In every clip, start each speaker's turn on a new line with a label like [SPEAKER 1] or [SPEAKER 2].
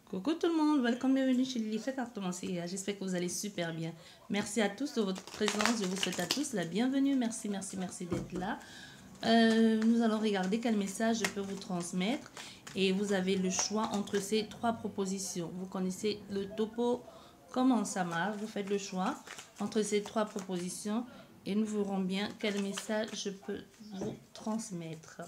[SPEAKER 1] Coucou tout le monde, welcome, bienvenue chez Lily Fait Cartomancier. J'espère que vous allez super bien. Merci à tous de votre présence, je vous souhaite à tous la bienvenue. Merci d'être là. Nous allons regarder quel message je peux vous transmettre. Et vous avez le choix entre ces trois propositions. Vous connaissez le topo, comment ça marche. Vous faites le choix entre ces trois propositions et nous verrons bien quel message je peux vous transmettre.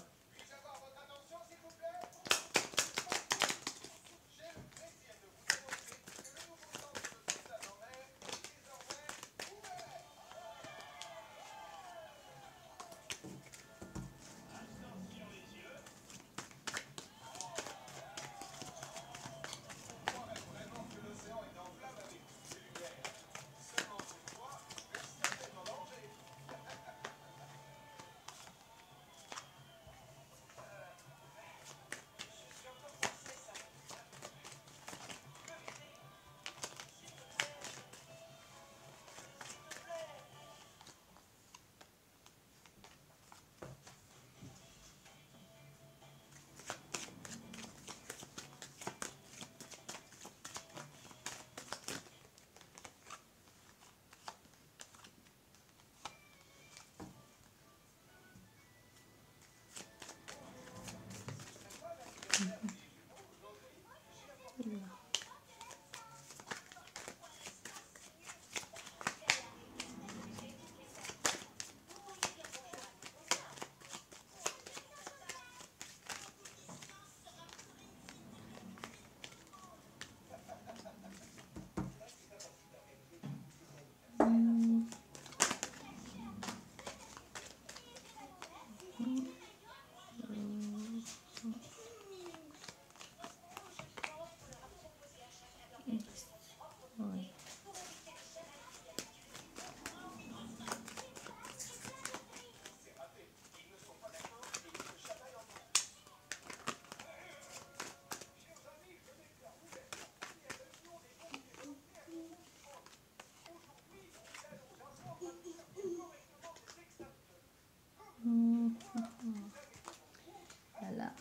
[SPEAKER 1] Voilà.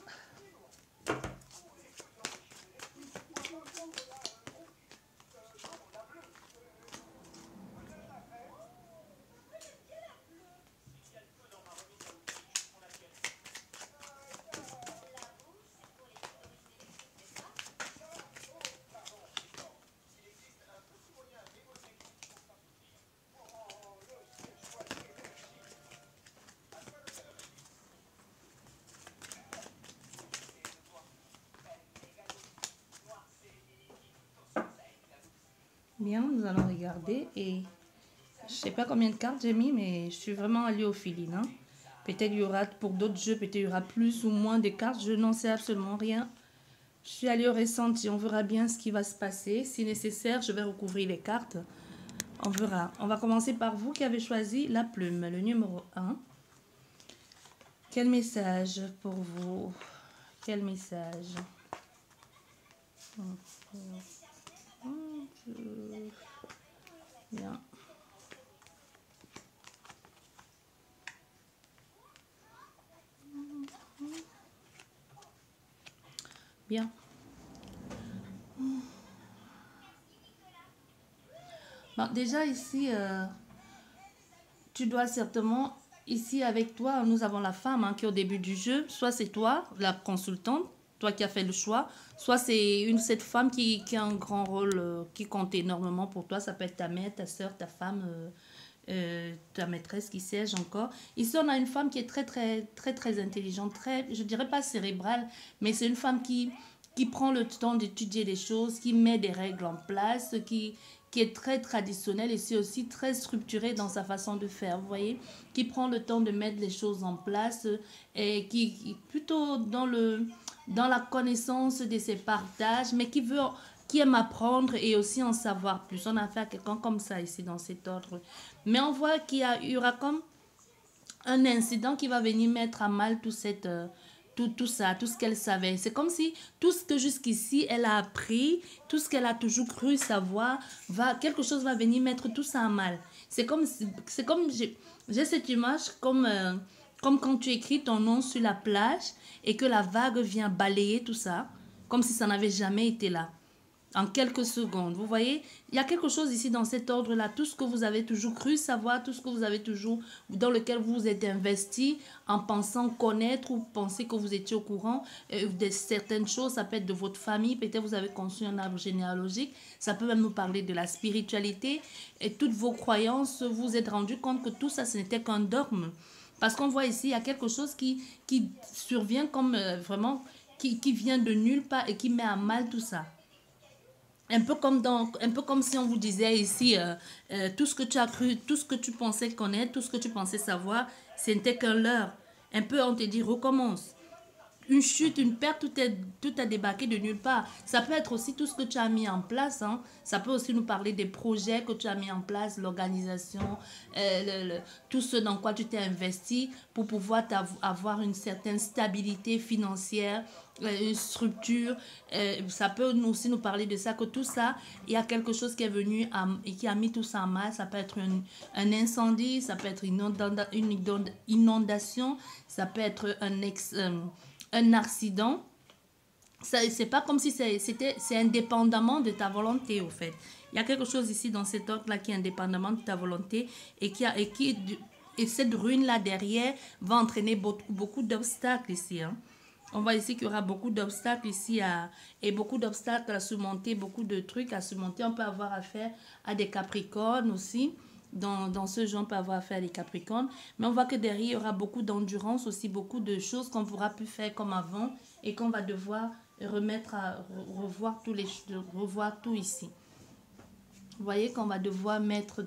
[SPEAKER 1] Bien, nous allons regarder et je sais pas combien de cartes j'ai mis, mais je suis vraiment allée au feeling. Hein. Peut-être il y aura, pour d'autres jeux, peut-être il y aura plus ou moins de cartes, je n'en sais absolument rien. Je suis allée au ressenti, on verra bien ce qui va se passer. Si nécessaire, je vais recouvrir les cartes. On verra. On va commencer par vous qui avez choisi la plume, le numéro 1. Quel message pour vous? Quel message? Bien. Bien. Bon, déjà ici, tu dois certainement, ici avec toi, nous avons la femme hein, qui est au début du jeu. Soit c'est toi, la consultante, toi qui as fait le choix. Soit c'est cette femme qui a un grand rôle, qui compte énormément pour toi. Ça peut être ta mère, ta soeur, ta femme, ta maîtresse qui siège encore. Ici, on a une femme qui est très intelligente, je dirais pas cérébrale, mais c'est une femme qui prend le temps d'étudier les choses, qui met des règles en place, qui est très traditionnelle et c'est aussi très structurée dans sa façon de faire, vous voyez, qui prend le temps de mettre les choses en place et qui plutôt dans la connaissance de ses partages, mais qui aime apprendre et aussi en savoir plus. On a affaire à quelqu'un comme ça ici dans cet ordre. Mais on voit qu'il y aura comme un incident qui va venir mettre à mal tout ça, tout ce qu'elle savait. C'est comme si tout ce que jusqu'ici elle a appris, tout ce qu'elle a toujours cru savoir, quelque chose va venir mettre tout ça à mal. C'est comme j'ai cette image comme quand tu écris ton nom sur la plage et que la vague vient balayer tout ça, comme si ça n'avait jamais été là. en quelques secondes. Vous voyez, il y a quelque chose ici dans cet ordre-là. Tout ce que vous avez toujours cru savoir, tout ce que vous avez toujours, dans lequel vous vous êtes investi en pensant connaître ou penser que vous étiez au courant de certaines choses. Ça peut être de votre famille, peut-être vous avez conçu un arbre généalogique. Ça peut même nous parler de la spiritualité. Et toutes vos croyances, vous vous êtes rendu compte que tout ça, ce n'était qu'un dogme. Parce qu'on voit ici, il y a quelque chose qui survient comme vraiment, qui vient de nulle part et qui met à mal tout ça. Un peu comme si on vous disait ici, tout ce que tu as cru, tout ce que tu pensais connaître, tout ce que tu pensais savoir, ce n'était qu'un leurre. Un peu, on te dit, recommence. Une chute, une perte, tout a débarqué de nulle part. Ça peut être aussi tout ce que tu as mis en place. Hein. Ça peut aussi nous parler des projets que tu as mis en place, l'organisation, tout ce dans quoi tu t'es investi pour pouvoir avoir une certaine stabilité financière, une structure. Ça peut aussi nous parler de ça, que tout ça, il y a quelque chose qui est venu et qui a mis tout ça en mal. Ça peut être un incendie, ça peut être une inondation, ça peut être un accident. C'est pas comme si c'est indépendamment de ta volonté, au fait. Il y a quelque chose ici dans cet ordre-là qui est indépendamment de ta volonté et cette ruine-là derrière va entraîner beaucoup d'obstacles ici. Hein. On voit ici qu'il y aura beaucoup d'obstacles ici et beaucoup d'obstacles à surmonter, beaucoup de trucs à surmonter. On peut avoir affaire à des Capricornes aussi. Dans ce genre, on peut avoir affaire à des Capricornes. Mais on voit que derrière, il y aura beaucoup d'endurance aussi, beaucoup de choses qu'on pourra plus faire comme avant et qu'on va devoir revoir tout ici. Vous voyez qu'on va devoir mettre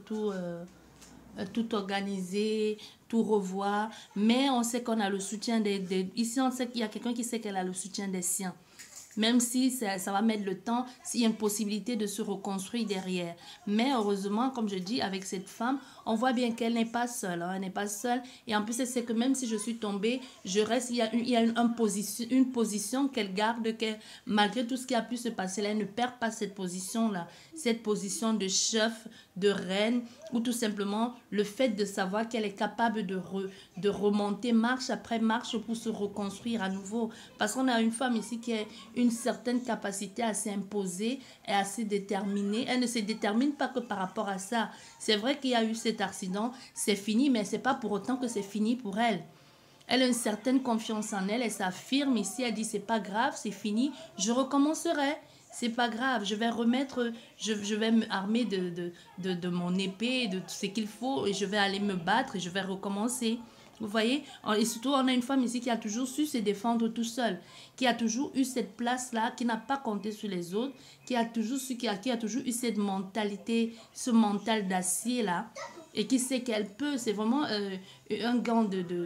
[SPEAKER 1] tout organiser, tout revoir. Mais on sait qu'on a le soutien ici, on sait qu'il y a quelqu'un qui sait qu'elle a le soutien des siens. Même si ça va mettre le temps, s'il y a une possibilité de se reconstruire derrière. Mais heureusement, comme je dis, avec cette femme, on voit bien qu'elle n'est pas seule. Hein, elle n'est pas seule. Et en plus, c'est que même si je suis tombée, je reste, il y a une position qu'elle garde, que malgré tout ce qui a pu se passer, elle ne perd pas cette position-là. Cette position de chef, de reine, ou tout simplement le fait de savoir qu'elle est capable de remonter marche après marche pour se reconstruire à nouveau. Parce qu'on a une femme ici qui a une certaine capacité à s'imposer et à se déterminer. Elle ne se détermine pas que par rapport à ça. C'est vrai qu'il y a eu cet accident, c'est fini, mais c'est pas pour autant que c'est fini pour elle. Elle a une certaine confiance en elle, elle s'affirme ici, elle dit c'est pas grave, c'est fini, je recommencerai. C'est pas grave, je vais remettre, je vais me armer de mon épée, de tout ce qu'il faut, et je vais aller me battre et je vais recommencer. Vous voyez? Et surtout, on a une femme ici qui a toujours su se défendre tout seule, qui a toujours eu cette place-là, qui n'a pas compté sur les autres, qui a toujours eu cette mentalité, ce mental d'acier-là, et qui sait qu'elle peut. C'est vraiment un gant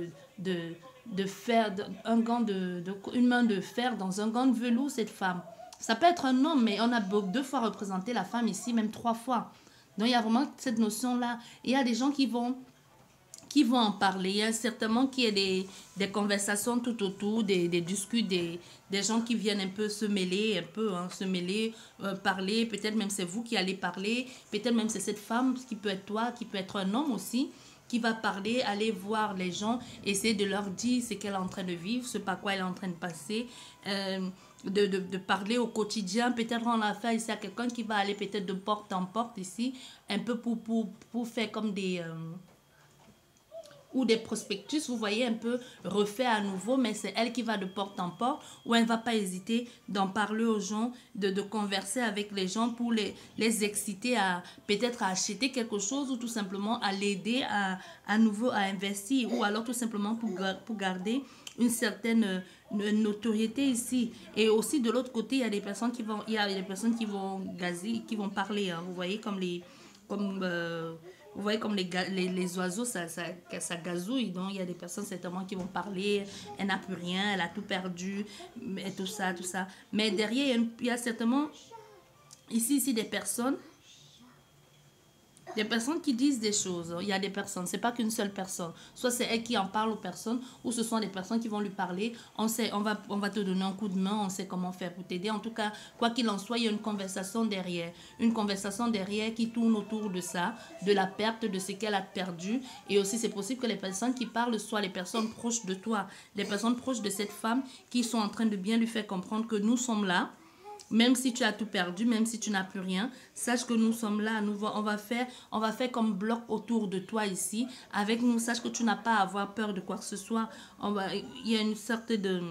[SPEAKER 1] de fer, une main de fer dans un gant de velours, cette femme. Ça peut être un homme, mais on a 2 fois représenté la femme ici, même 3 fois. Donc, il y a vraiment cette notion-là. Il y a des gens qui vont en parler. Il y a certainement qu'il y a des conversations tout autour, des discussions, des gens qui viennent un peu se mêler, parler. Peut-être même c'est vous qui allez parler. Peut-être même c'est cette femme qui peut être toi, qui peut être un homme aussi, qui va parler, aller voir les gens, essayer de leur dire ce qu'elle est en train de vivre, ce par quoi elle est en train de passer. De parler au quotidien. Peut-être on a affaire ici à quelqu'un qui va aller peut-être de porte en porte ici, un peu pour faire comme ou des prospectus, vous voyez, un peu refait à nouveau, mais c'est elle qui va de porte en porte, où elle ne va pas hésiter d'en parler aux gens, de converser avec les gens pour les exciter à peut-être à acheter quelque chose ou tout simplement à l'aider à nouveau à investir ou alors tout simplement pour garder une certaine notoriété ici. Et aussi de l'autre côté, il y a des personnes qui vont gazer, qui vont parler, hein, vous voyez, vous voyez comme les oiseaux, ça gazouille. Donc, il y a des personnes certainement qui vont parler. Elle n'a plus rien, elle a tout perdu, et tout ça, tout ça. Mais derrière, il y a certainement ici des personnes qui disent des choses. Il y a des personnes, c'est pas qu'une seule personne. Soit c'est elle qui en parle aux personnes, ou ce sont des personnes qui vont lui parler. On va te donner un coup de main, on sait comment faire pour t'aider. En tout cas, quoi qu'il en soit, il y a une conversation derrière. Une conversation derrière qui tourne autour de ça, de la perte, de ce qu'elle a perdu. Et aussi, c'est possible que les personnes qui parlent soient les personnes proches de toi, les personnes proches de cette femme qui sont en train de bien lui faire comprendre que nous sommes là. Même si tu as tout perdu, même si tu n'as plus rien, sache que nous sommes là. On va faire comme bloc autour de toi ici. Avec nous, sache que tu n'as pas à avoir peur de quoi que ce soit. Il y a une sorte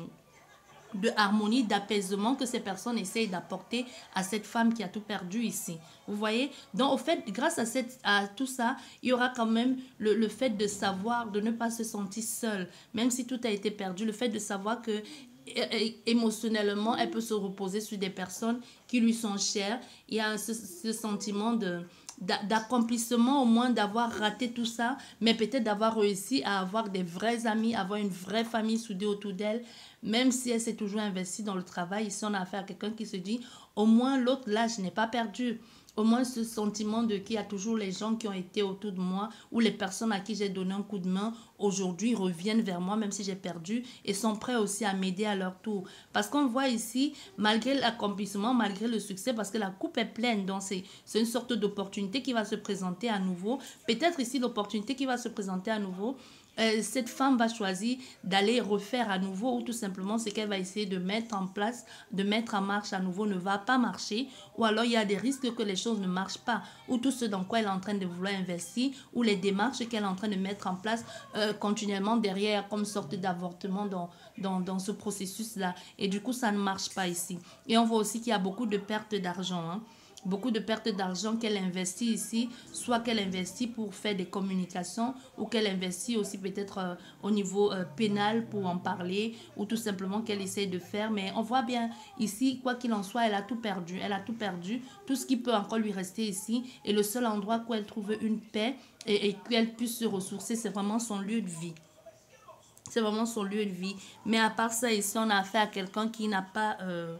[SPEAKER 1] de harmonie, d'apaisement que ces personnes essayent d'apporter à cette femme qui a tout perdu ici. Vous voyez? Donc, au fait, grâce à tout ça, il y aura quand même le fait de savoir, de ne pas se sentir seule. Même si tout a été perdu, le fait de savoir que émotionnellement, elle peut se reposer sur des personnes qui lui sont chères. Il y a ce sentiment d'accomplissement, au moins d'avoir raté tout ça, mais peut-être d'avoir réussi à avoir des vrais amis, avoir une vraie famille soudée autour d'elle, même si elle s'est toujours investie dans le travail. Ici, on a affaire à quelqu'un qui se dit, au moins l'autre, là, je n'ai pas perdu. Au moins ce sentiment de qu'il y a toujours les gens qui ont été autour de moi ou les personnes à qui j'ai donné un coup de main aujourd'hui reviennent vers moi même si j'ai perdu et sont prêts aussi à m'aider à leur tour. Parce qu'on voit ici, malgré l'accomplissement, malgré le succès, parce que la coupe est pleine, donc c'est une sorte d'opportunité qui va se présenter à nouveau. Peut-être ici l'opportunité qui va se présenter à nouveau, cette femme va choisir d'aller refaire à nouveau ou tout simplement ce qu'elle va essayer de mettre en place, de mettre en marche à nouveau ne va pas marcher ou alors il y a des risques que les choses ne marchent pas ou tout ce dans quoi elle est en train de vouloir investir ou les démarches qu'elle est en train de mettre en place continuellement derrière comme sorte d'avortement dans ce processus-là et du coup ça ne marche pas ici. Et on voit aussi qu'il y a beaucoup de pertes d'argent, hein. Beaucoup de pertes d'argent qu'elle investit ici, soit qu'elle investit pour faire des communications ou qu'elle investit aussi peut-être au niveau pénal pour en parler ou tout simplement qu'elle essaie de faire. Mais on voit bien ici, quoi qu'il en soit, elle a tout perdu. Elle a tout perdu, tout ce qui peut encore lui rester ici. Et le seul endroit où elle trouve une paix et qu'elle puisse se ressourcer, c'est vraiment son lieu de vie. C'est vraiment son lieu de vie. Mais à part ça, ici, on a affaire à quelqu'un qui n'a pas...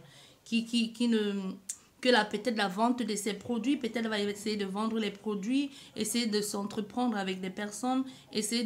[SPEAKER 1] qui ne que peut-être la vente de ses produits, peut-être elle va essayer de vendre les produits, essayer de s'entreprendre avec des personnes, essayer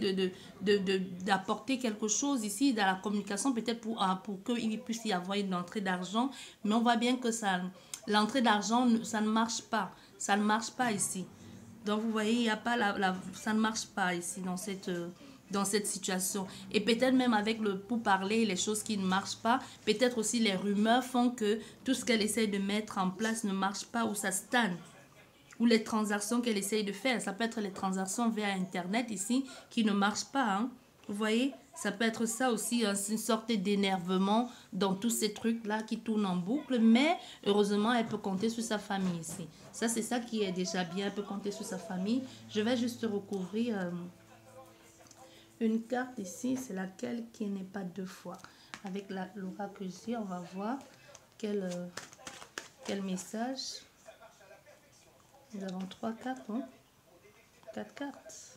[SPEAKER 1] d'apporter quelque chose ici dans la communication, peut-être pour qu'il puisse y avoir une entrée d'argent. Mais on voit bien que l'entrée d'argent, ça ne marche pas. Ça ne marche pas ici. Donc vous voyez, il y a pas ça ne marche pas ici dans cette situation. Et peut-être même avec le pourparler, les choses qui ne marchent pas, peut-être aussi les rumeurs font que tout ce qu'elle essaye de mettre en place ne marche pas ou ça stagne. Ou les transactions qu'elle essaye de faire. Ça peut être les transactions via Internet ici qui ne marchent pas. Hein. Vous voyez, ça peut être ça aussi, hein, une sorte d'énervement dans tous ces trucs-là qui tournent en boucle. Mais heureusement, elle peut compter sur sa famille ici. Ça, c'est ça qui est déjà bien. Elle peut compter sur sa famille. Je vais juste recouvrir... une carte ici, c'est laquelle qui n'est pas deux fois. Avec l'aura que j'ai, on va voir quel message. Nous avons 3 cartes, hein? 4 cartes.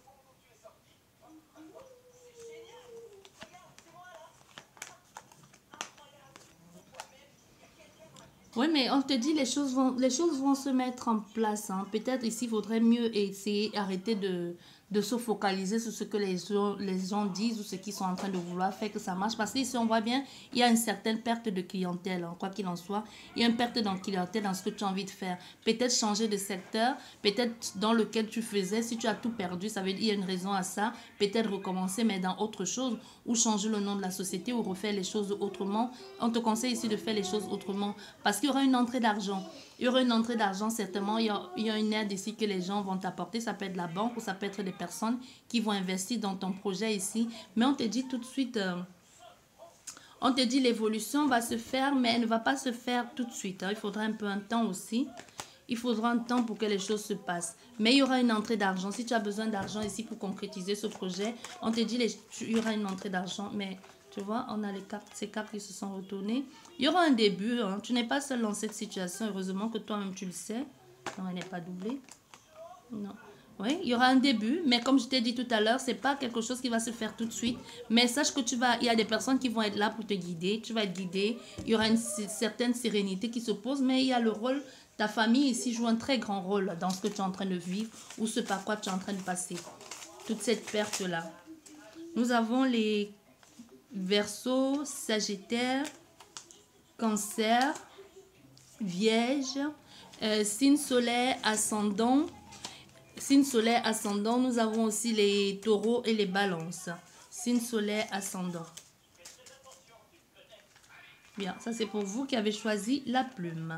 [SPEAKER 1] Oui, mais on te dit les choses vont se mettre en place. Hein. Peut-être ici, il faudrait mieux essayer, arrêter de se focaliser sur ce que les gens disent ou ce qu'ils sont en train de vouloir faire que ça marche. Parce qu'ici, on voit bien, il y a une certaine perte de clientèle. Hein, quoi qu'il en soit, il y a une perte de clientèle dans ce que tu as envie de faire. Peut-être changer de secteur, peut-être dans lequel tu faisais. Si tu as tout perdu, ça veut dire qu'il y a une raison à ça. Peut-être recommencer, mais dans autre chose. Ou changer le nom de la société ou refaire les choses autrement. On te conseille ici de faire les choses autrement. Parce qu'il y aura une entrée d'argent. Il y aura une entrée d'argent, certainement. Il y a une aide ici que les gens vont t'apporter. Ça peut être la banque ou ça peut être des personnes qui vont investir dans ton projet ici. Mais on te dit tout de suite, on te dit l'évolution va se faire, mais elle ne va pas se faire tout de suite. Hein. Il faudra un temps aussi. Il faudra un temps pour que les choses se passent. Mais il y aura une entrée d'argent. Si tu as besoin d'argent ici pour concrétiser ce projet, on te dit il y aura une entrée d'argent, mais... Tu vois, on a ces cartes qui se sont retournées. Il y aura un début. Hein. Tu n'es pas seul dans cette situation. Heureusement que toi-même, tu le sais. Non, elle n'est pas doublée. Non. Oui, il y aura un début. Mais comme je t'ai dit tout à l'heure, ce n'est pas quelque chose qui va se faire tout de suite. Mais sache que il y a des personnes qui vont être là pour te guider. Tu vas être guidé. Il y aura une certaine sérénité qui se pose. Mais il y a le rôle... Ta famille ici joue un très grand rôle dans ce que tu es en train de vivre ou ce par quoi tu es en train de passer. Toute cette perte-là. Nous avons les... Verseau, Sagittaire, Cancer, Vierge, signe solaire, ascendant. Signe solaire, ascendant, nous avons aussi les taureaux et les balances. Signe solaire, ascendant. Bien, ça c'est pour vous qui avez choisi la plume.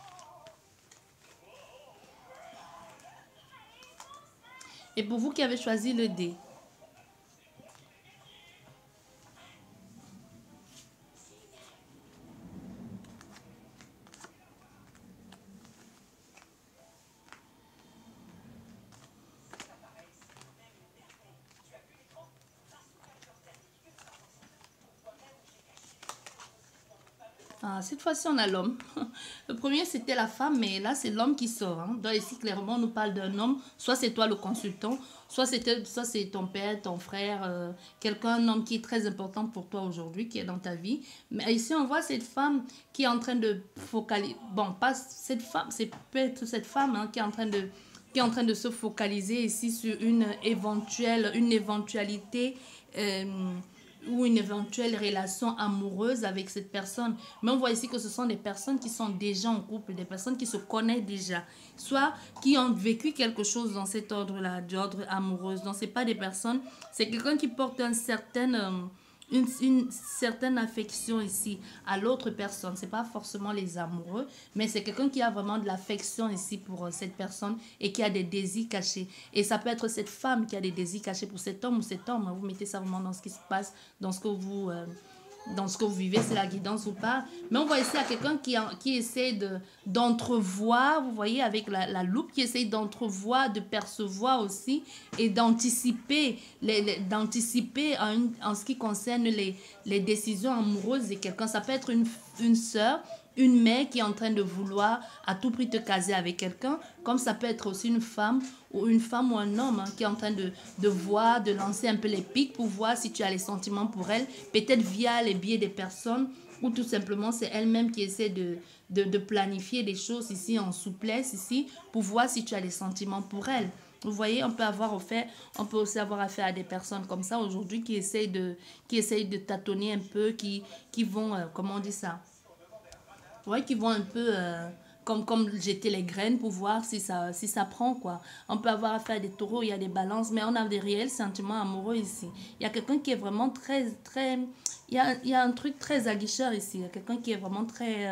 [SPEAKER 1] Et pour vous qui avez choisi le dé. Ah, cette fois-ci, on a l'homme. Le premier, c'était la femme, mais là, c'est l'homme qui sort. Hein. Donc ici, clairement, on nous parle d'un homme. Soit c'est toi le consultant, soit c'est ton père, ton frère, quelqu'un, un homme qui est très important pour toi aujourd'hui, qui est dans ta vie. Mais ici, on voit cette femme qui est en train de focaliser... Bon, pas cette femme, c'est peut-être cette femme hein, qui est en train de se focaliser ici sur une éventualité... ou une éventuelle relation amoureuse avec cette personne. Mais on voit ici que ce sont des personnes qui sont déjà en couple, des personnes qui se connaissent déjà, soit qui ont vécu quelque chose dans cet ordre-là, d'ordre amoureux. Donc, ce n'est pas des personnes, c'est quelqu'un qui porte une certaine affection ici à l'autre personne. C'est pas forcément les amoureux, mais c'est quelqu'un qui a vraiment de l'affection ici pour cette personne et qui a des désirs cachés. Et ça peut être cette femme qui a des désirs cachés pour cet homme ou cet homme. Vous mettez ça vraiment dans ce qui se passe, dans ce que vous vivez, c'est la guidance ou pas. Mais on voit ici à quelqu'un qui essaie d'entrevoir, vous voyez, avec la loupe, qui essaie d'entrevoir, de percevoir aussi et d'anticiper en ce qui concerne les décisions amoureuses de quelqu'un. Ça peut être une sœur, une mère qui est en train de vouloir à tout prix te caser avec quelqu'un, comme ça peut être aussi une femme ou un homme hein, qui est en train de voir, de lancer un peu les pics pour voir si tu as les sentiments pour elle, peut-être via les biais des personnes ou tout simplement c'est elle-même qui essaie de planifier des choses ici en souplesse ici pour voir si tu as les sentiments pour elle. Vous voyez, on peut aussi avoir affaire à des personnes comme ça aujourd'hui qui essayent de tâtonner un peu, qui vont, comment on dit ça? Ouais, qui vont un peu comme jeter les graines pour voir si ça prend, quoi. On peut avoir affaire à des taureaux, il y a des balances, mais on a des réels sentiments amoureux ici. Il y a quelqu'un qui est vraiment très, très... il y a un truc très aguicheur ici. Il y a quelqu'un qui est vraiment très...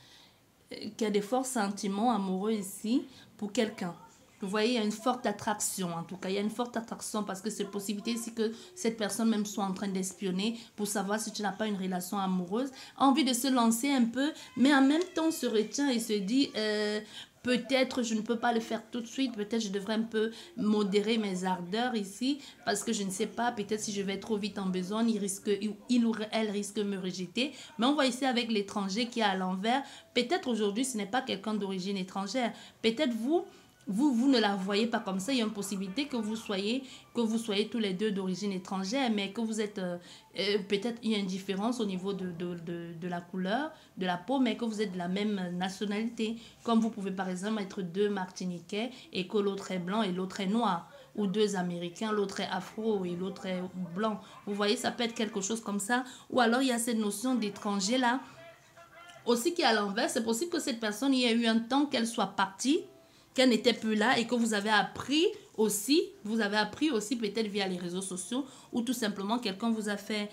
[SPEAKER 1] qui a des forts sentiments amoureux ici pour quelqu'un. Vous voyez, il y a une forte attraction, en tout cas. Il y a une forte attraction parce que c'est possibilité ici que cette personne même soit en train d'espionner pour savoir si tu n'as pas une relation amoureuse. A envie de se lancer un peu, mais en même temps se retient et se dit... peut-être je ne peux pas le faire tout de suite, peut-être je devrais un peu modérer mes ardeurs ici, parce que je ne sais pas, peut-être si je vais trop vite en besogne, il ou elle risque de me rejeter. Mais on voit ici avec l'étranger qui est à l'envers, peut-être aujourd'hui ce n'est pas quelqu'un d'origine étrangère, peut-être vous ne la voyez pas comme ça. Il y a une possibilité que vous soyez tous les deux d'origine étrangère, mais que vous êtes... peut-être il y a une différence au niveau de la couleur de la peau, mais que vous êtes de la même nationalité. Comme vous pouvez par exemple être deux Martiniquais et que l'autre est blanc et l'autre est noir. Ou deux Américains, l'autre est afro et l'autre est blanc. Vous voyez, ça peut être quelque chose comme ça. Ou alors il y a cette notion d'étranger là, aussi qui est à l'envers. C'est possible que cette personne, il y a eu un temps qu'elle soit partie, qu'elle n'était plus là et que vous avez appris aussi peut-être via les réseaux sociaux ou tout simplement quelqu'un vous a fait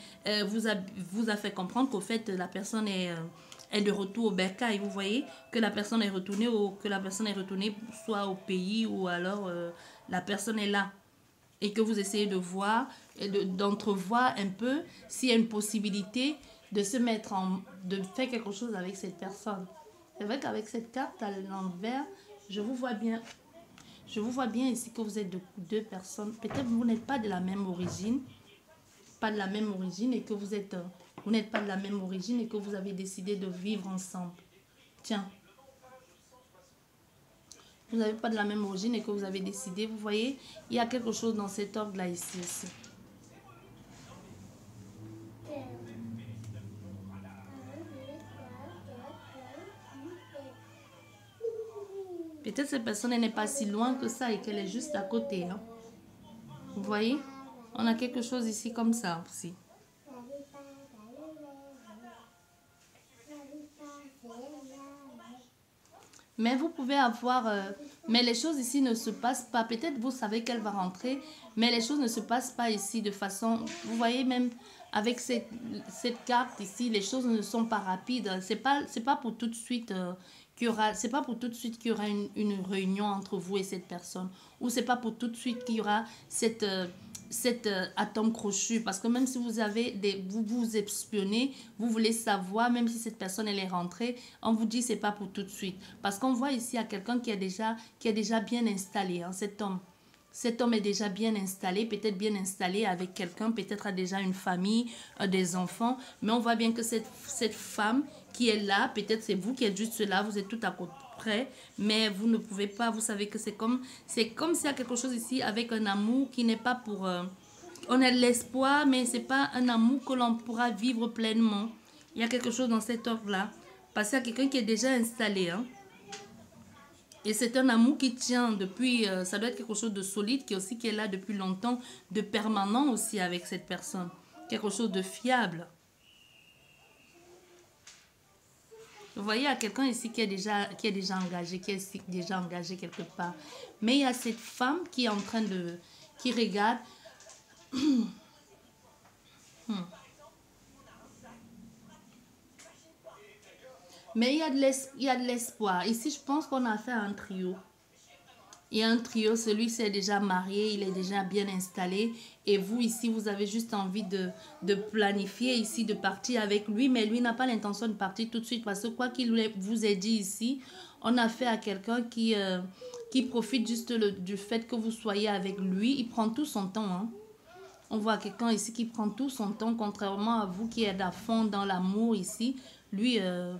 [SPEAKER 1] comprendre qu'au fait la personne est de retour au bercail. Vous voyez que la personne est retournée soit au pays ou alors la personne est là et que vous essayez de voir et d'entrevoir un peu s'il y a une possibilité de de faire quelque chose avec cette personne. C'est vrai qu'avec cette carte à l'envers, je vous vois bien ici que vous êtes deux personnes. Peut-être que vous n'êtes pas de la même origine. Et que vous n'êtes pas de la même origine et que vous avez décidé de vivre ensemble. Tiens. Vous n'avez pas de la même origine et que vous avez décidé. Vous voyez, il y a quelque chose dans cet ordre-là ici aussi. Peut-être cette personne n'est pas si loin que ça et qu'elle est juste à côté. Hein. Vous voyez? On a quelque chose ici comme ça aussi. Mais vous pouvez avoir Mais les choses ici ne se passent pas. Peut-être vous savez qu'elle va rentrer, mais les choses ne se passent pas ici de façon... Vous voyez, même avec cette carte ici, les choses ne sont pas rapides. C'est pas pour tout de suite qu'il y aura... C'est pas pour tout de suite qu'il y aura une réunion entre vous et cette personne. Ou c'est pas pour tout de suite qu'il y aura cet atome crochu, parce que même si vous avez vous espionnez, vous voulez savoir, même si cette personne elle est rentrée, on vous dit c'est pas pour tout de suite, parce qu'on voit ici à quelqu'un qui est déjà bien installé, hein, cet homme est déjà bien installé, peut-être bien installé avec quelqu'un, peut-être a déjà une famille, des enfants, mais on voit bien que cette femme qui est là, peut-être c'est vous qui êtes juste là, vous êtes tout à côté près, mais vous ne pouvez pas, vous savez que c'est comme s'il y a quelque chose ici avec un amour qui n'est pas pour... on a de l'espoir, mais c'est pas un amour que l'on pourra vivre pleinement. Il y a quelque chose dans cet ordre-là, parce qu'il y a quelqu'un qui est déjà installé, hein. Et c'est un amour qui tient depuis, ça doit être quelque chose de solide, qui est là depuis longtemps, de permanent aussi avec cette personne. Quelque chose de fiable. Vous voyez, il y a quelqu'un ici qui est déjà engagé, qui est déjà engagé quelque part. Mais il y a cette femme qui est en train de... qui regarde. Mais il y a de l'espoir. Ici, je pense qu'on a fait un trio. Il y a un trio, celui-ci est déjà marié, il est déjà bien installé. Et vous, ici, vous avez juste envie de planifier ici, de partir avec lui. Mais lui n'a pas l'intention de partir tout de suite. Parce que quoi qu'il vous ait dit ici, on a fait à quelqu'un qui profite juste du fait que vous soyez avec lui. Il prend tout son temps, hein. On voit quelqu'un ici qui prend tout son temps, contrairement à vous qui êtes à fond dans l'amour ici. Lui,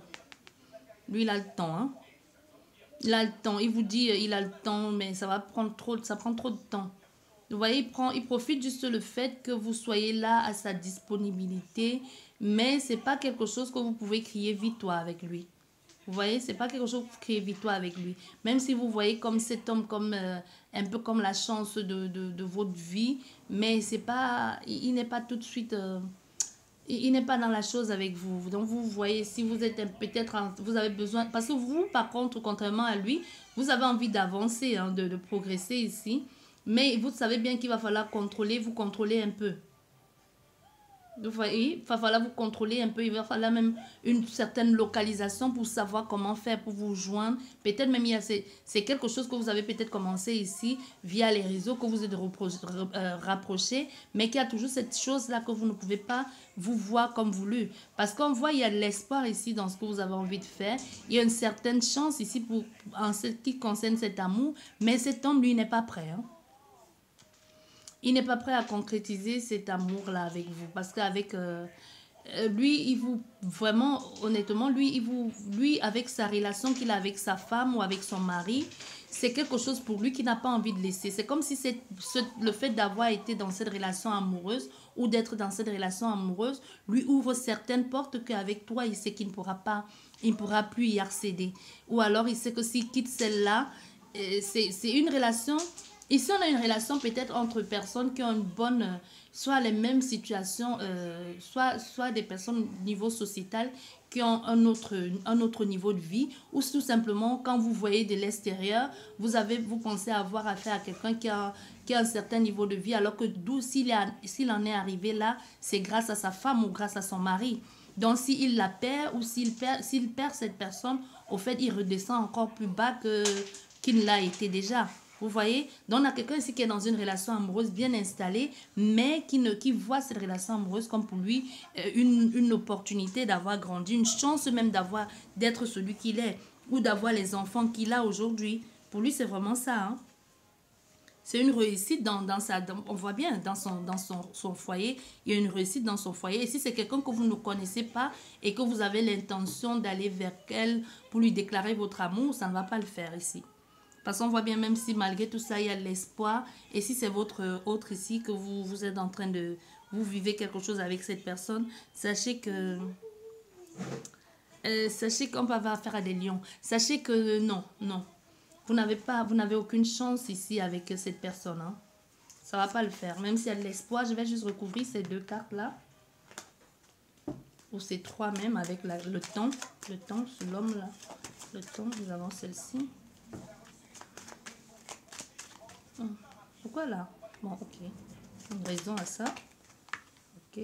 [SPEAKER 1] il a le temps, hein. Il a le temps. Il vous dit il a le temps, mais ça prend trop de temps. Vous voyez, il profite juste le fait que vous soyez là à sa disponibilité, mais c'est pas quelque chose que vous pouvez crier victoire avec lui. Vous voyez, c'est pas quelque chose que vous criez victoire avec lui. Même si vous voyez comme cet homme comme un peu comme la chance de votre vie, mais c'est pas, il n'est pas tout de suite il n'est pas dans la chose avec vous. Donc, vous voyez, si vous êtes peut-être, vous avez besoin, parce que vous, par contre, contrairement à lui, vous avez envie d'avancer, hein, de progresser ici. Mais vous savez bien qu'il va falloir vous contrôler un peu. Vous voyez, il va falloir vous contrôler un peu, il va falloir même une certaine localisation pour savoir comment faire pour vous joindre. Peut-être même, c'est quelque chose que vous avez peut-être commencé ici via les réseaux, que vous êtes rapprochés, mais qu'il y a toujours cette chose-là que vous ne pouvez pas vous voir comme voulu. Parce qu'on voit, il y a de l'espoir ici dans ce que vous avez envie de faire. Il y a une certaine chance ici en ce qui concerne cet amour, mais cet homme, lui, n'est pas prêt, hein. Il n'est pas prêt à concrétiser cet amour-là avec vous. Parce qu'avec lui, il vous... Vraiment, honnêtement, lui, avec sa relation qu'il a avec sa femme ou avec son mari, c'est quelque chose pour lui qu'il n'a pas envie de laisser. C'est comme si le fait d'avoir été dans cette relation amoureuse ou d'être dans cette relation amoureuse lui ouvre certaines portes qu'avec toi, il sait qu'il ne pourra plus y accéder. Ou alors, il sait que s'il quitte celle-là, c'est une relation... Ici, on a une relation peut-être entre personnes qui ont une bonne, soit les mêmes situations, soit des personnes au niveau sociétal qui ont un autre niveau de vie, ou tout simplement, quand vous voyez de l'extérieur, vous pensez avoir affaire à quelqu'un qui a un certain niveau de vie, alors que s'il en est arrivé là, c'est grâce à sa femme ou grâce à son mari. Donc, s'il la perd ou s'il perd cette personne, au fait, il redescend encore plus bas qu'il ne l'a été déjà. Vous voyez? Donc, on a quelqu'un ici qui est dans une relation amoureuse bien installée, mais qui voit cette relation amoureuse comme pour lui une opportunité d'avoir grandi, une chance même d'être celui qu'il est, ou d'avoir les enfants qu'il a aujourd'hui. Pour lui, c'est vraiment ça, hein? C'est une réussite on voit bien dans son foyer, il y a une réussite dans son foyer. Et si c'est quelqu'un que vous ne connaissez pas et que vous avez l'intention d'aller vers elle pour lui déclarer votre amour, ça ne va pas le faire ici. Parce qu'on voit bien, même si malgré tout ça, il y a de l'espoir. Et si c'est votre autre ici, que vous êtes en train de... Vous vivez quelque chose avec cette personne, sachez qu'on va faire à des lions. Sachez que non. Vous n'avez aucune chance ici avec cette personne, hein. Ça ne va pas le faire. Même s'il y a de l'espoir, je vais juste recouvrir ces deux cartes-là. Ou ces trois même, avec le temps. Le temps, c'est l'homme là. Le temps, nous avons celle-ci. Pourquoi là? Bon, ok. Une raison à ça. Ok.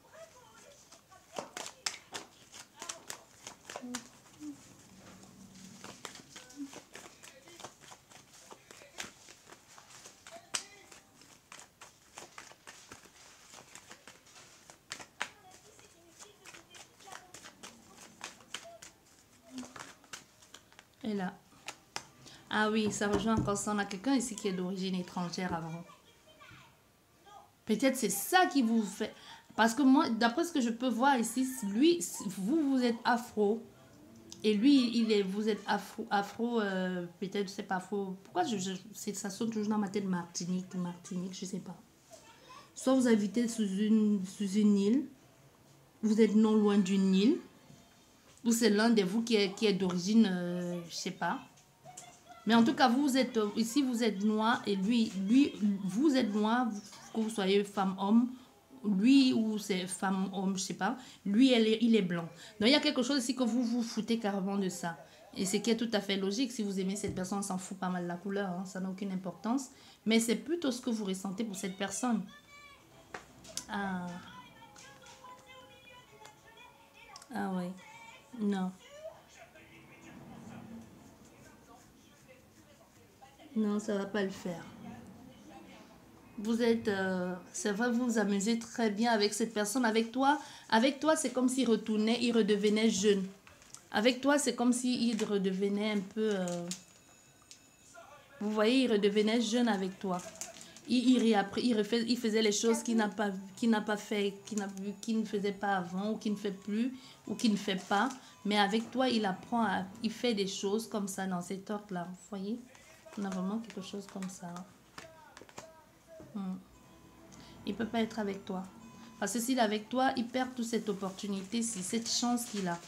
[SPEAKER 1] Et là. Ah oui, ça rejoint encore ça. On a quelqu'un ici qui est d'origine étrangère avant. Peut-être c'est ça qui vous fait... Parce que moi, d'après ce que je peux voir ici, lui, vous êtes afro. Et lui, vous êtes peut-être, je sais pas, afro. Pourquoi ça sonne toujours dans ma tête Martinique, je sais pas. Soit vous habitez sous une île, vous êtes non loin d'une île, ou c'est l'un de vous qui est d'origine, je sais pas. Mais en tout cas, vous êtes ici, vous êtes noir et lui, vous êtes noir, que vous soyez femme-homme, lui ou c'est femme-homme, je sais pas. Lui, il est blanc. Donc il y a quelque chose ici que vous vous foutez carrément de ça. Et ce qui est tout à fait logique, si vous aimez cette personne, on s'en fout pas mal de la couleur, hein, ça n'a aucune importance. Mais c'est plutôt ce que vous ressentez pour cette personne. Ah, ah ouais, non. Non, ça va pas le faire. Vous êtes, c'est vrai, vous vous amusez très bien avec cette personne. Avec toi, c'est comme s'il retournait, il redevenait jeune. Avec toi, c'est comme s'il redevenait un peu, vous voyez, il redevenait jeune avec toi. Il faisait les choses qu'il n'a pas fait, qu'il ne faisait pas avant, ou qu'il ne fait plus, ou qu'il ne fait pas. Mais avec toi, il fait des choses comme ça dans cet ordre-là. Vous voyez, on a vraiment quelque chose comme ça. Hmm. Il ne peut pas être avec toi. Parce que s'il est avec toi, il perd toute cette opportunité, cette chance qu'il a.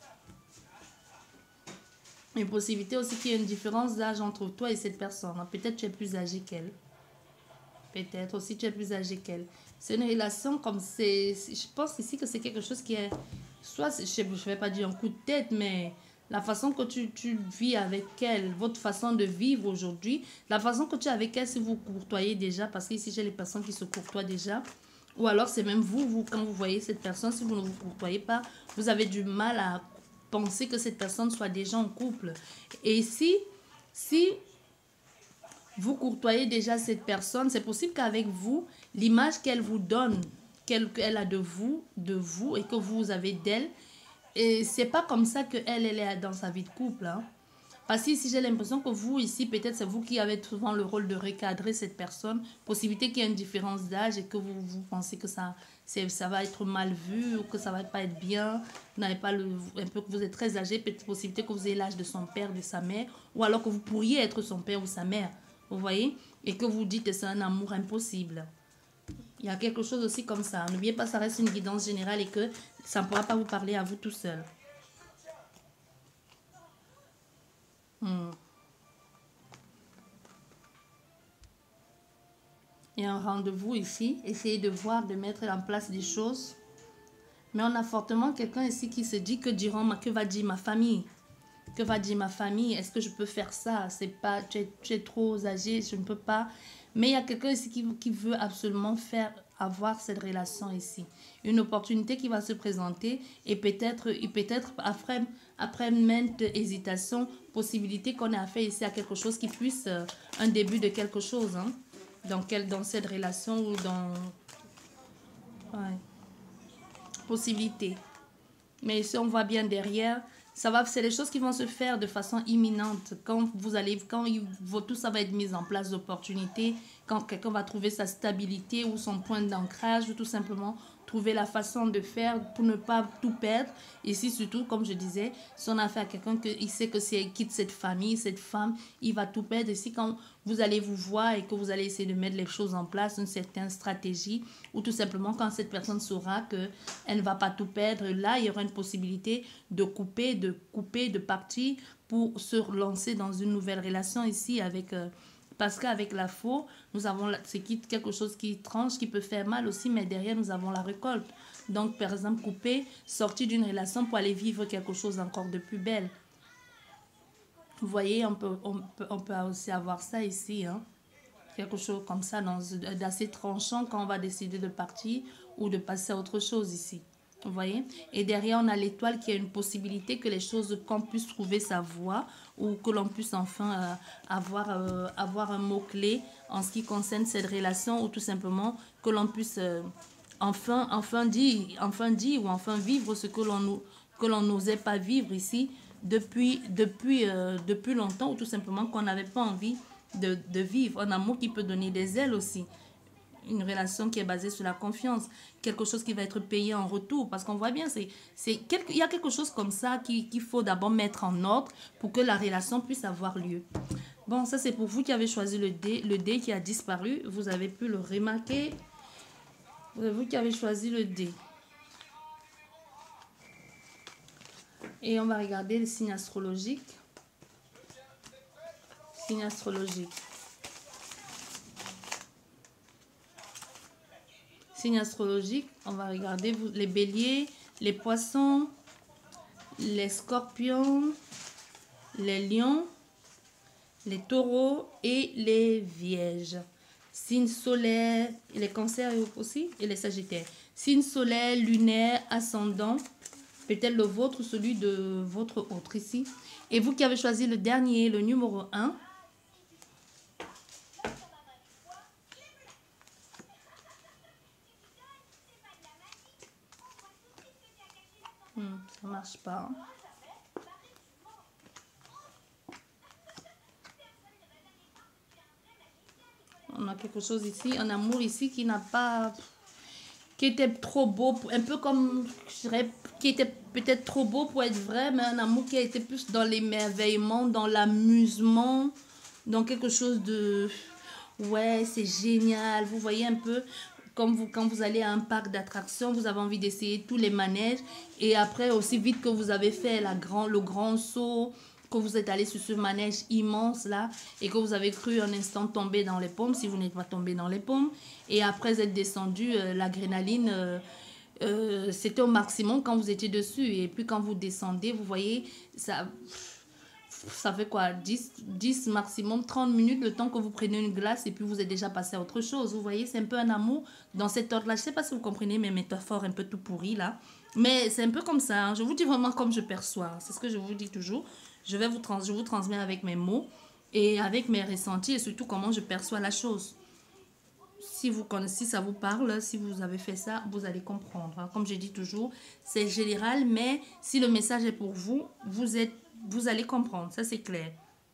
[SPEAKER 1] Une possibilité aussi qu'il y ait une différence d'âge entre toi et cette personne. Peut-être tu es plus âgé qu'elle. Peut-être aussi tu es plus âgé qu'elle. C'est une relation comme c'est... Je pense ici que c'est quelque chose qui est... Soit, je ne vais pas dire un coup de tête, mais la façon que tu vis avec elle, votre façon de vivre aujourd'hui, la façon que tu es avec elle, si vous courtoyez déjà, parce qu'ici j'ai les personnes qui se courtoient déjà, ou alors c'est même vous, quand vous voyez cette personne, si vous ne vous courtoyez pas, vous avez du mal à penser que cette personne soit déjà en couple. Et ici, si vous courtoyez déjà cette personne, c'est possible qu'avec vous, l'image qu'elle vous donne, qu'elle a de vous et que vous avez d'elle, et c'est pas comme ça que elle est dans sa vie de couple. Hein. Parce que si j'ai l'impression que vous, ici, peut-être c'est vous qui avez souvent le rôle de recadrer cette personne, possibilité qu'il y ait une différence d'âge et que vous pensez que ça va être mal vu ou que ça va pas être bien, vous n'avez pas un peu que vous êtes très âgé, peut-être possibilité que vous ayez l'âge de son père, de sa mère, ou alors que vous pourriez être son père ou sa mère, vous voyez, et que vous dites que c'est un amour impossible. Il y a quelque chose aussi comme ça. N'oubliez pas, ça reste une guidance générale et que ça ne pourra pas vous parler à vous tout seul. Hmm. Il y a un rendez-vous ici. Essayez de voir, de mettre en place des choses. Mais on a fortement quelqu'un ici qui se dit que va dire ma famille? Que va dire ma famille? Est-ce que je peux faire ça? C'est pas, tu es trop âgé, je ne peux pas. Mais il y a quelqu'un ici qui veut absolument avoir cette relation ici. Une opportunité qui va se présenter et peut-être après maintes hésitations, possibilité qu'on ait affaire ici à quelque chose qui puisse, un début de quelque chose, hein, dans cette relation ou dans... Ouais, possibilité. Mais si on voit bien derrière, c'est les choses qui vont se faire de façon imminente. Tout ça va être mis en place d'opportunités, quand quelqu'un va trouver sa stabilité ou son point d'ancrage, ou tout simplement trouver la façon de faire pour ne pas tout perdre. Ici, surtout, comme je disais, si on a affaire à quelqu'un il sait que si elle quitte cette famille, cette femme, il va tout perdre. Ici, quand vous allez vous voir et que vous allez essayer de mettre les choses en place, une certaine stratégie, ou tout simplement quand cette personne saura qu'elle ne va pas tout perdre, là, il y aura une possibilité de couper, de partir pour se lancer dans une nouvelle relation ici avec... parce qu'avec la faux, nous avons c'est quelque chose qui tranche, qui peut faire mal aussi, mais derrière, nous avons la récolte. Donc, par exemple, couper, sortir d'une relation pour aller vivre quelque chose encore de plus belle. Vous voyez, on peut aussi avoir ça ici. Hein? quelque chose comme ça, d'assez tranchant quand on va décider de partir ou de passer à autre chose ici. Vous voyez? Et derrière, on a l'étoile qui a une possibilité que les choses, qu'on puisse trouver sa voie ou que l'on puisse enfin avoir un mot-clé en ce qui concerne cette relation ou tout simplement que l'on puisse enfin dire ou enfin vivre ce que l'on n'osait pas vivre ici depuis longtemps ou tout simplement qu'on n'avait pas envie de vivre. Un amour qui peut donner des ailes aussi. Une relation qui est basée sur la confiance, quelque chose qui va être payé en retour, parce qu'on voit bien, il y a quelque chose comme ça qu'il faut d'abord mettre en ordre pour que la relation puisse avoir lieu. Bon, ça c'est pour vous qui avez choisi le dé qui a disparu, vous avez pu le remarquer, vous qui avez choisi le dé. Et on va regarder le signe astrologique. Signe astrologique. Signe astrologique, on va regarder les béliers, les poissons, les scorpions, les lions, les taureaux et les vierges. Signe solaire, les cancers aussi, et les sagittaires. Signe solaire, lunaire, ascendant, peut-être le vôtre, celui de votre autre ici. Et vous qui avez choisi le dernier, le numéro 1, ça marche pas. On a quelque chose ici, un amour ici qui n'a pas... qui était trop beau, un peu comme, je dirais, qui était peut-être trop beau pour être vrai, mais un amour qui a été plus dans l'émerveillement, dans l'amusement, dans quelque chose de... Ouais, c'est génial. Vous voyez un peu... Comme quand vous allez à un parc d'attractions, vous avez envie d'essayer tous les manèges. Et après, aussi vite que vous avez fait le grand saut, que vous êtes allé sur ce manège immense là, et que vous avez cru un instant tomber dans les pommes, si vous n'êtes pas tombé dans les pommes. Et après être descendu, l'adrénaline, c'était au maximum quand vous étiez dessus. Et puis quand vous descendez, vous voyez, ça fait quoi, 10 maximum 30 minutes le temps que vous prenez une glace et puis vous êtes déjà passé à autre chose. Vous voyez, c'est un peu un amour dans cet ordre-là. Je ne sais pas si vous comprenez mes métaphores un peu tout pourries là. Mais c'est un peu comme ça. Hein. Je vous dis vraiment comme je perçois. C'est ce que je vous dis toujours. Je vous transmets avec mes mots et avec mes ressentis et surtout comment je perçois la chose. Si ça vous parle, si vous avez fait ça, vous allez comprendre. Hein. Comme je dis toujours, c'est général, mais si le message est pour vous, vous allez comprendre, ça c'est clair.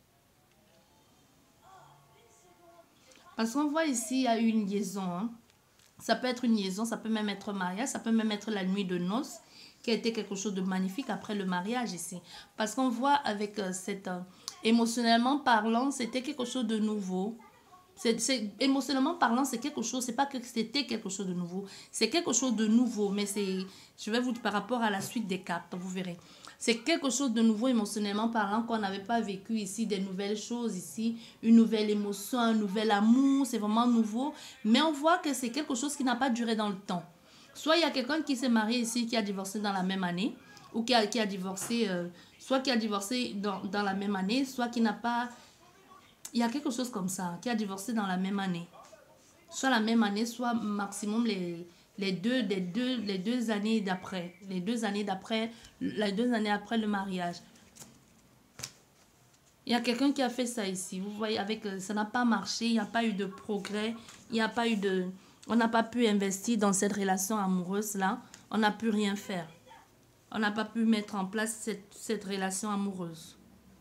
[SPEAKER 1] Parce qu'on voit ici, il y a une liaison. Hein. Ça peut être une liaison, ça peut même être un mariage, ça peut même être la nuit de noces, qui a été quelque chose de magnifique après le mariage ici. Parce qu'on voit avec émotionnellement parlant, c'était quelque chose de nouveau. Émotionnellement parlant, c'est quelque chose, c'est pas que c'était quelque chose de nouveau. C'est quelque chose de nouveau, mais je vais vous dire par rapport à la suite des cartes, vous verrez. C'est quelque chose de nouveau émotionnellement parlant qu'on n'avait pas vécu ici, des nouvelles choses ici, une nouvelle émotion, un nouvel amour, c'est vraiment nouveau. Mais on voit que c'est quelque chose qui n'a pas duré dans le temps. Soit il y a quelqu'un qui s'est marié ici, qui a divorcé dans la même année, ou qui a divorcé, soit qui a divorcé dans la même année, soit qui n'a pas... Il y a quelque chose comme ça, qui a divorcé dans la même année. Soit la même année, soit maximum les deux années d'après. Les 2 années après le mariage. Il y a quelqu'un qui a fait ça ici. Vous voyez, ça n'a pas marché, il n'y a pas eu de progrès, on n'a pas pu investir dans cette relation amoureuse-là. On n'a pu rien faire. On n'a pas pu mettre en place cette relation amoureuse.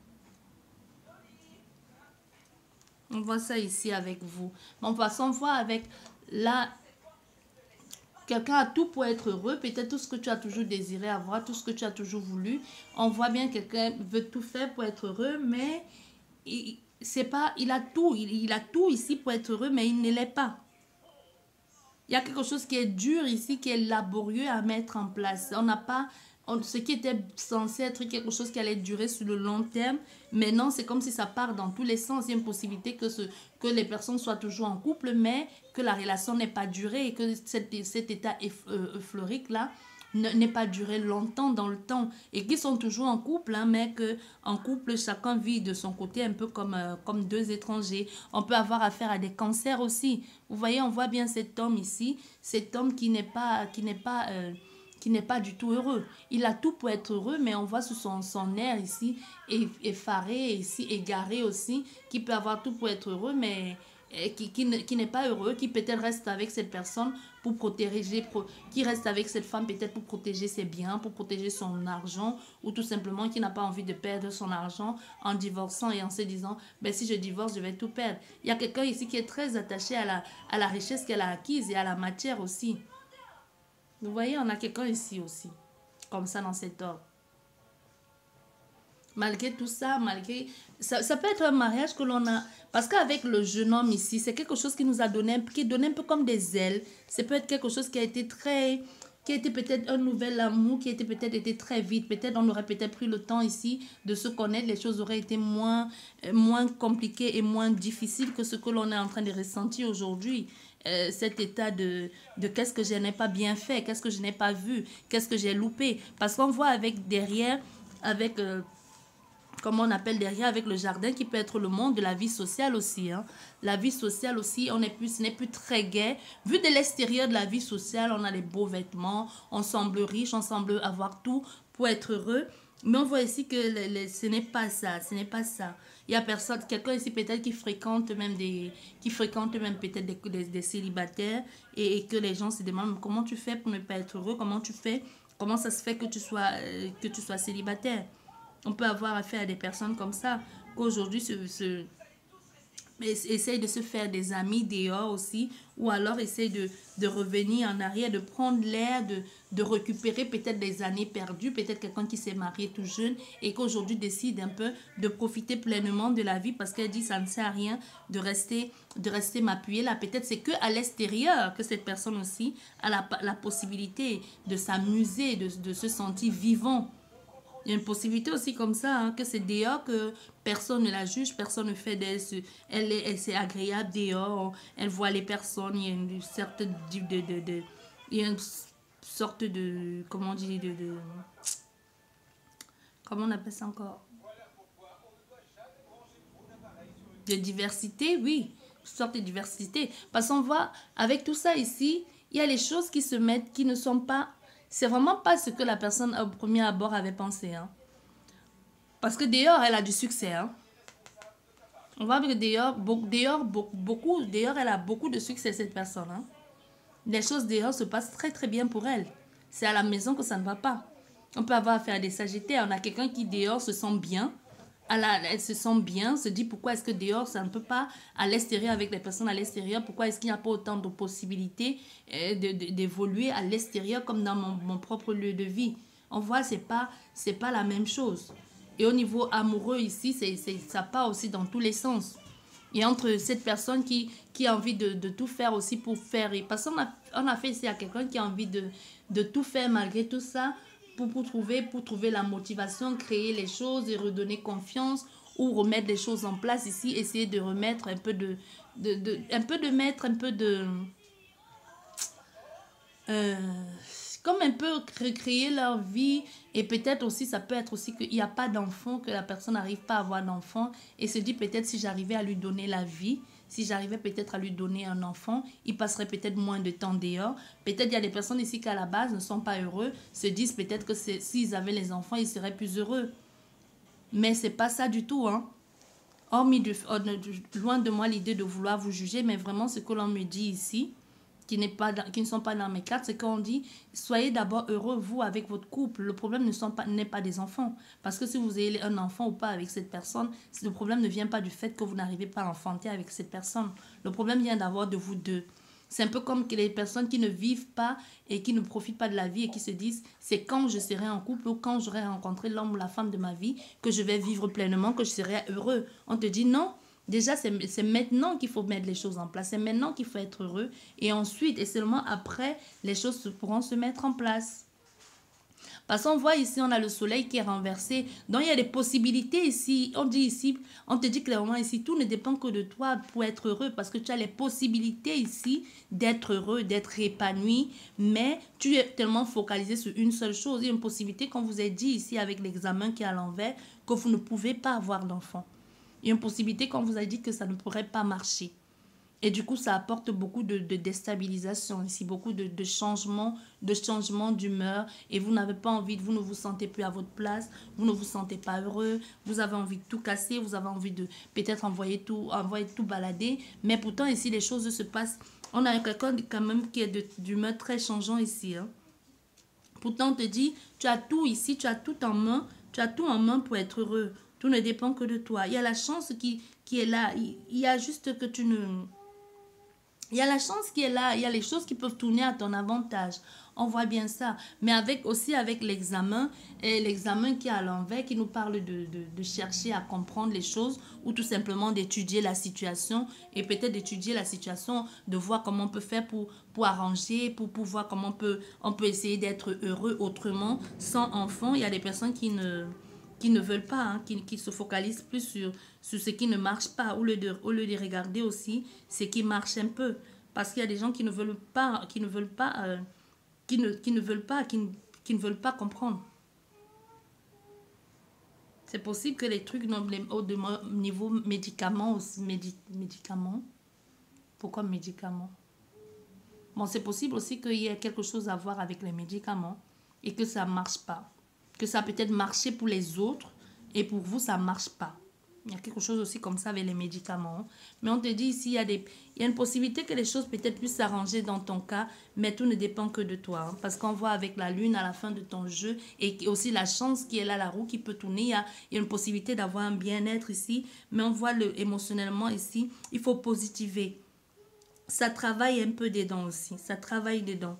[SPEAKER 1] On voit ça ici avec vous. On voit avec là, quelqu'un a tout pour être heureux. Peut-être tout ce que tu as toujours désiré avoir, tout ce que tu as toujours voulu. On voit bien que quelqu'un veut tout faire pour être heureux, mais il a tout ici pour être heureux, mais il ne l'est pas. Il y a quelque chose qui est dur ici, qui est laborieux à mettre en place. Ce qui était censé être quelque chose qui allait durer sur le long terme, maintenant c'est comme si ça part dans tous les sens. Il y a une possibilité que les personnes soient toujours en couple, mais que la relation n'ait pas duré et que cet état euphorique là n'ait pas duré longtemps dans le temps et qui sont toujours en couple, hein, mais que en couple, chacun vit de son côté un peu comme deux étrangers. On peut avoir affaire à des cancers aussi. Vous voyez, on voit bien cet homme ici, cet homme qui n'est pas du tout heureux. Il a tout pour être heureux, mais on voit sous son air ici, effaré, ici, égaré aussi, qui peut avoir tout pour être heureux, mais qui n'est pas heureux, qui peut-être reste avec cette personne pour protéger, qui reste avec cette femme peut-être pour protéger ses biens, pour protéger son argent, ou tout simplement qui n'a pas envie de perdre son argent en divorçant et en se disant, ben, si je divorce, je vais tout perdre. Il y a quelqu'un ici qui est très attaché à la richesse qu'elle a acquise et à la matière aussi. Vous voyez, on a quelqu'un ici aussi, comme ça dans cet ordre. Malgré tout ça, malgré... Ça peut être un mariage que l'on a... Parce qu'avec le jeune homme ici, c'est quelque chose qui nous a donné, qui donne un peu comme des ailes. Ça peut être quelque chose qui a été très... Qui a été peut-être un nouvel amour, qui a été peut-être été très vite. Peut-être on aurait peut-être pris le temps ici de se connaître. Les choses auraient été moins compliquées et moins difficiles que ce que l'on est en train de ressentir aujourd'hui. Cet état de qu'est-ce que je n'ai pas bien fait, qu'est-ce que je n'ai pas vu, qu'est-ce que j'ai loupé. Parce qu'on voit avec derrière, avec... comme on appelle derrière, avec le jardin qui peut être le monde de la vie sociale aussi. Hein. La vie sociale aussi, ce n'est plus très gai. Vu de l'extérieur de la vie sociale, on a les beaux vêtements, on semble riche, on semble avoir tout pour être heureux. Mais on voit ici que ce n'est pas ça, ce n'est pas ça. Il y a personne, quelqu'un ici peut-être qui fréquente même peut-être des célibataires et que les gens se demandent comment tu fais pour ne pas être heureux, comment ça se fait que tu sois célibataire. On peut avoir affaire à des personnes comme ça, qu'aujourd'hui essaye de se faire des amis dehors aussi, ou alors essaye de revenir en arrière, de prendre l'air, de récupérer peut-être des années perdues, peut-être quelqu'un qui s'est marié tout jeune et qu'aujourd'hui décide un peu de profiter pleinement de la vie parce qu'elle dit ça ne sert à rien de rester m'appuyer là. Peut-être c'est qu'à l'extérieur que cette personne aussi a la possibilité de s'amuser, de se sentir vivant. Il y a une possibilité aussi comme ça, hein, que c'est dehors que personne ne la juge, personne ne fait d'elle. C'est agréable dehors, elle voit les personnes, il y a une sorte il y a une sorte de comment on dit, comment on appelle ça encore? De diversité, oui, une sorte de diversité. Parce qu'on voit, avec tout ça ici, il y a les choses qui se mettent, qui ne sont pas... C'est vraiment pas ce que la personne au premier abord avait pensé. Hein. Parce que dehors, elle a du succès. Hein. On voit que dehors, elle a beaucoup de succès, cette personne. Hein. Les choses dehors se passent très très bien pour elle. C'est à la maison que ça ne va pas. On peut avoir affaire à des sagittaires. On a quelqu'un qui dehors se sent bien. Elle se sent bien, se dit pourquoi est-ce que dehors ça ne peut pas à l'extérieur avec les personnes à l'extérieur, pourquoi est-ce qu'il n'y a pas autant de possibilités d'évoluer à l'extérieur comme dans mon propre lieu de vie. On voit c'est pas la même chose. Et au niveau amoureux ici, ça part aussi dans tous les sens. Et entre cette personne qui a envie de tout faire aussi pour faire, parce qu'on a fait ici à quelqu'un qui a envie de tout faire malgré tout ça, pour trouver la motivation, créer les choses et redonner confiance ou remettre les choses en place ici, essayer de remettre comme un peu recréer leur vie et peut-être aussi, ça peut être aussi qu'il n'y a pas d'enfant, que la personne n'arrive pas à avoir d'enfant et se dit peut-être si j'arrivais à lui donner la vie, si j'arrivais peut-être à lui donner un enfant, il passerait peut-être moins de temps dehors. Peut-être il y a des personnes ici qui à la base ne sont pas heureux, se disent peut-être que s'ils avaient les enfants, ils seraient plus heureux. Mais c'est pas ça du tout, hein. Loin de moi l'idée de vouloir vous juger, mais vraiment ce que l'on me dit ici, qui ne sont pas dans mes cartes, c'est qu'on dit soyez d'abord heureux vous avec votre couple. Le problème n'est pas des enfants, parce que si vous avez un enfant ou pas avec cette personne, le problème ne vient pas du fait que vous n'arrivez pas à enfanter avec cette personne. Le problème vient d'avoir de vous deux. C'est un peu comme que les personnes qui ne vivent pas et qui ne profitent pas de la vie et qui se disent c'est quand je serai en couple ou quand j'aurai rencontré l'homme ou la femme de ma vie que je vais vivre pleinement, que je serai heureux. On te dit non. Déjà, c'est maintenant qu'il faut mettre les choses en place. C'est maintenant qu'il faut être heureux. Et ensuite, et seulement après, les choses pourront se mettre en place. Parce qu'on voit ici, on a le soleil qui est renversé. Donc, il y a des possibilités ici. On dit ici, on te dit clairement ici, tout ne dépend que de toi pour être heureux. Parce que tu as les possibilités ici d'être heureux, d'être épanoui. Mais tu es tellement focalisé sur une seule chose. Il y a une possibilité, comme vous avez dit ici avec l'examen qui est à l'envers, que vous ne pouvez pas avoir d'enfant. Il y a une possibilité, comme vous avez dit, que ça ne pourrait pas marcher. Et du coup, ça apporte beaucoup de déstabilisation ici, beaucoup de changements d'humeur. Et vous n'avez pas envie, vous ne vous sentez plus à votre place, vous ne vous sentez pas heureux, vous avez envie de tout casser, vous avez envie de peut-être envoyer tout balader. Mais pourtant, ici, les choses se passent. On a quelqu'un quand même qui est d'humeur très changeant ici. Hein. Pourtant, on te dit, tu as tout ici, tu as tout en main, tu as tout en main pour être heureux. Tout ne dépend que de toi. Il y a la chance qui est là. Il y a juste que tu ne... Il y a la chance qui est là, il y a les choses qui peuvent tourner à ton avantage. On voit bien ça. Mais aussi avec l'examen, et l'examen qui est à l'envers, qui nous parle de chercher à comprendre les choses ou tout simplement d'étudier la situation et peut-être d'étudier la situation, de voir comment on peut faire pour arranger, pour voir comment on peut essayer d'être heureux autrement, sans enfant. Il y a des personnes qui ne veulent pas, hein, qui se focalisent plus sur ce qui ne marche pas, au lieu de regarder aussi ce qui marche un peu. Parce qu'il y a des gens qui ne veulent pas, qui ne veulent pas comprendre. C'est possible que les trucs au niveau médicaments aussi, médicaments. Pourquoi médicaments? Bon, c'est possible aussi qu'il y ait quelque chose à voir avec les médicaments et que ça ne marche pas. Que ça a peut-être marché pour les autres et pour vous, ça ne marche pas. Il y a quelque chose aussi comme ça avec les médicaments. Mais on te dit ici, il y a une possibilité que les choses peut-être puissent s'arranger dans ton cas, mais tout ne dépend que de toi. Hein, parce qu'on voit avec la lune à la fin de ton jeu et aussi la chance qui est là, la roue qui peut tourner. Il y a une possibilité d'avoir un bien-être ici, mais on voit émotionnellement ici, il faut positiver. Ça travaille un peu dedans aussi. Ça travaille dedans.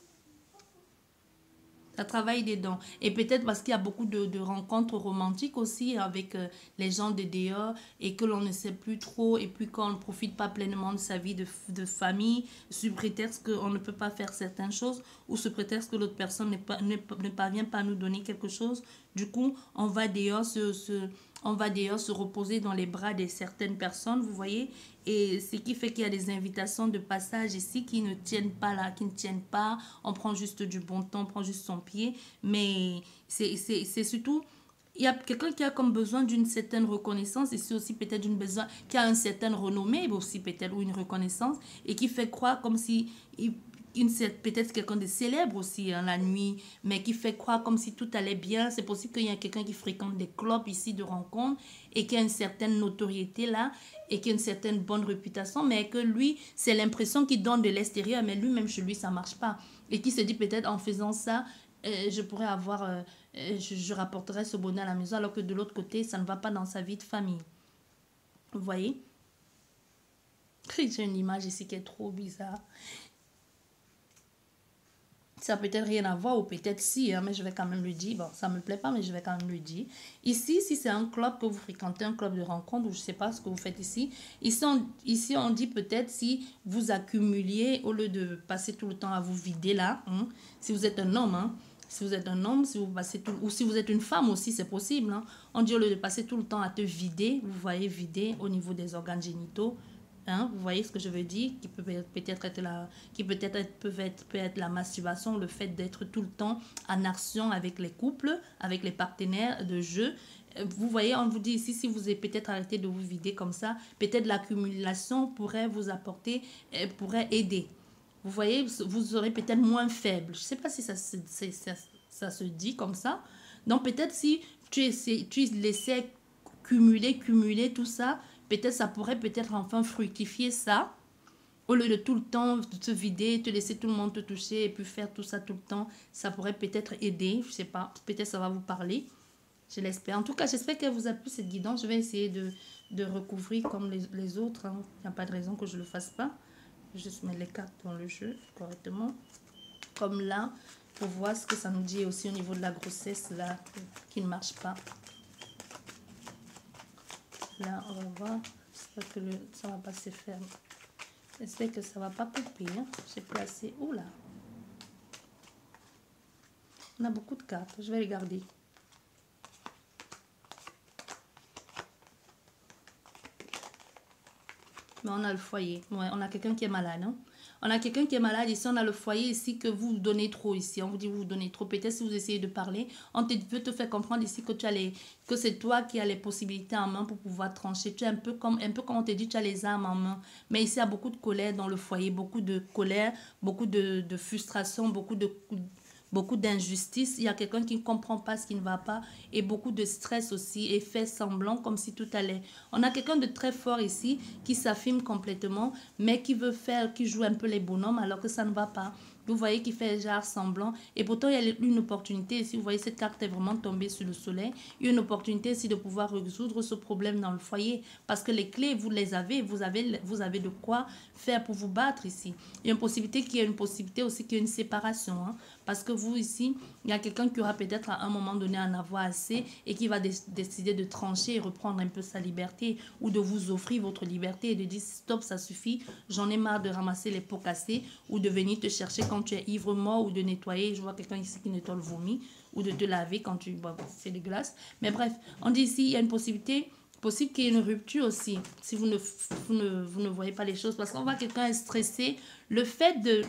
[SPEAKER 1] Ça travaille dedans. Et peut-être parce qu'il y a beaucoup de rencontres romantiques aussi avec les gens de dehors et que l'on ne sait plus trop et puis qu'on ne profite pas pleinement de sa vie de famille sous prétexte qu'on ne peut pas faire certaines choses ou sous prétexte que l'autre personne ne parvient pas à nous donner quelque chose. Du coup, on va dehors se reposer dans les bras de certaines personnes, vous voyez. Et ce qui fait qu'il y a des invitations de passage ici qui ne tiennent pas là, qui ne tiennent pas. On prend juste du bon temps, on prend juste son pied. Mais c'est surtout, il y a quelqu'un qui a comme besoin d'une certaine reconnaissance. Et c'est aussi peut-être une besoin, qui a une certaine renommée aussi peut-être, ou une reconnaissance. Et qui fait croire comme si... peut-être quelqu'un de célèbre aussi hein, la nuit, mais qui fait croire comme si tout allait bien. C'est possible qu'il y ait quelqu'un qui fréquente des clubs ici de rencontres et qui a une certaine notoriété là et qui a une certaine bonne réputation, mais que lui, c'est l'impression qu'il donne de l'extérieur, mais lui-même chez lui, ça ne marche pas. Et qui se dit peut-être en faisant ça, je pourrais avoir, je rapporterai ce bonheur à la maison, alors que de l'autre côté, ça ne va pas dans sa vie de famille. Vous voyez? J'ai une image ici qui est trop bizarre. Ça peut peut-être rien à voir ou peut-être si, hein, mais je vais quand même le dire. Bon, ça ne me plaît pas, mais je vais quand même le dire. Ici, si c'est un club que vous fréquentez, un club de rencontre, ou je ne sais pas ce que vous faites ici. Ici on dit peut-être si vous accumuliez, au lieu de passer tout le temps à vous vider là, hein, si vous êtes un homme, hein, si vous êtes un homme, si vous passez ou si vous êtes une femme aussi, c'est possible. Hein, on dit au lieu de passer tout le temps à te vider, vous voyez vider au niveau des organes génitaux. Hein, vous voyez ce que je veux dire, qui peut être la masturbation, le fait d'être tout le temps en action avec les couples, avec les partenaires de jeu. Vous voyez, on vous dit ici, si vous avez peut-être arrêté de vous vider comme ça, peut-être l'accumulation pourrait vous apporter, pourrait aider. Vous voyez, vous serez peut-être moins faible. Je ne sais pas si ça ça se dit comme ça. Donc peut-être si tu laissais cumuler tout ça, peut-être ça pourrait peut-être enfin fructifier ça. Au lieu de tout le temps te vider, te laisser tout le monde te toucher et puis faire tout ça tout le temps, ça pourrait peut-être aider. Je ne sais pas, peut-être ça va vous parler. Je l'espère. En tout cas, j'espère qu'elle vous a plu cette guidance. Je vais essayer de recouvrir comme les autres. Hein. Il n'y a pas de raison que je ne le fasse pas. Je juste mettre les cartes dans le jeu correctement. Comme là, pour voir ce que ça nous dit aussi au niveau de la grossesse là, qui ne marche pas. Là, on va voir. J'espère que ça ne va pas se faire. J'espère que ça ne va pas couper. Hein. J'ai placé. Oula. On a beaucoup de cartes. Je vais les garder. Mais on a le foyer. Ouais, on a quelqu'un qui est malade, non? On a quelqu'un qui est malade ici. On a le foyer ici que vous donnez trop ici. On vous dit vous donnez trop. Peut-être si vous essayez de parler, on veut te faire comprendre ici que que c'est toi qui as les possibilités en main pour pouvoir trancher. Tu es un peu comme on te dit, tu as les armes en main. Mais ici, il y a beaucoup de colère dans le foyer, beaucoup de colère, beaucoup de frustration, beaucoup d'injustice. Il y a quelqu'un qui ne comprend pas ce qui ne va pas et beaucoup de stress aussi et fait semblant comme si tout allait. On a quelqu'un de très fort ici qui s'affirme complètement mais qui qui joue un peu les bonhommes alors que ça ne va pas. Vous voyez qu'il fait genre semblant et pourtant il y a une opportunité ici. Vous voyez cette carte est vraiment tombée sur le soleil. Il y a une opportunité ici de pouvoir résoudre ce problème dans le foyer parce que les clés vous les avez. Vous avez de quoi faire pour vous battre ici. Il y a une possibilité qu'il y ait une possibilité aussi qu'il y ait une séparation. Hein, parce que vous ici, il y a quelqu'un qui aura peut-être à un moment donné en avoir assez et qui va décider de trancher et reprendre un peu sa liberté ou de vous offrir votre liberté et de dire stop, ça suffit, j'en ai marre de ramasser les pots cassés ou de venir te chercher quand tu es ivre mort ou de nettoyer, je vois quelqu'un ici qui nettoie le vomi ou de te laver quand tu bois, c'est dégueulasse. Mais bref, on dit ici, il y a une possibilité possible qu'il y ait une rupture aussi si vous ne voyez pas les choses parce qu'on voit quelqu'un est stressé. Le fait de